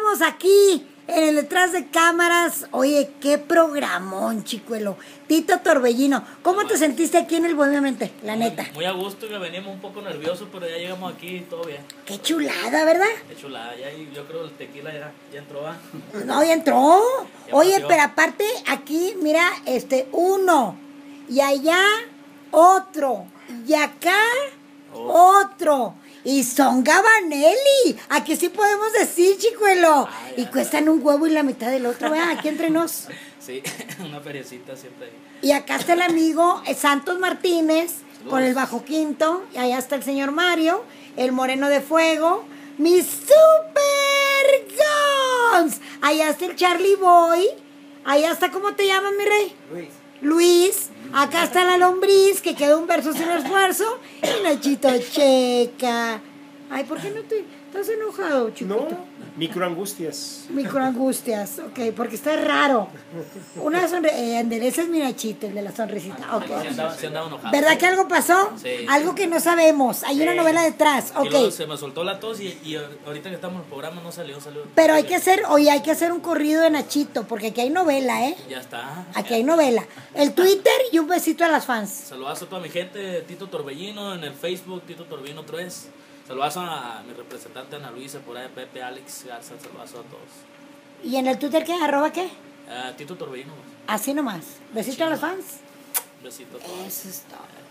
estamos aquí en el detrás de cámaras. Oye, qué programón, chicuelo. Tito Torbellino, ¿cómo te sentiste aquí en el Bohemiamente? La neta. Muy a gusto, que veníamos un poco nerviosos, pero ya llegamos aquí y todo bien. Qué chulada, ¿verdad? Qué chulada, ya, yo creo que el tequila ya entró. No, ya entró. Ya Oye, paseó. pero aparte, aquí, mira, uno. Y allá, otro. Y acá, otro. Y son Gabanelli. Aquí sí podemos decir, chicuelo. Y cuestan un huevo y la mitad del otro, ¿verdad? Aquí entre nos. Sí, una feriecita siempre ahí. Y acá está el amigo Santos Martínez, Saludos. con el bajo quinto. Y allá está el señor Mario, el moreno de fuego. ¡Mis Super Guns! Allá está el Charlie Boy. Allá está, ¿cómo te llamas, mi rey? Luis. Acá está la lombriz, que quedó un verso sin esfuerzo. Y Nachito Checa. Ay, ¿por qué no te estás enojado, chiquito? No, microangustias. Microangustias, ok, porque está raro. Una endereza es mi Nachito, el de la sonrisita, ok. Se andaba enojado. ¿Verdad que algo pasó? Sí. Algo que no sabemos. Hay una novela detrás, Y luego ok. se me soltó la tos y ahorita que estamos en el programa no salió. Pero hay que hacer, oye, hay que hacer un corrido de Nachito, porque aquí hay novela, ¿eh? Ya está. Aquí hay novela. El Twitter y un besito a las fans. Saludazo a toda mi gente, Tito Torbellino, en el Facebook, Tito Torbellino 3. Saludazo a mi representante Ana Luisa, por ahí, Pepe, Alex Garza, saludazo a todos. ¿Y en el Twitter qué? ¿Arroba qué? Tito Torbellino, Así nomás. Besito a las fans. besito a todos. Eso es todo.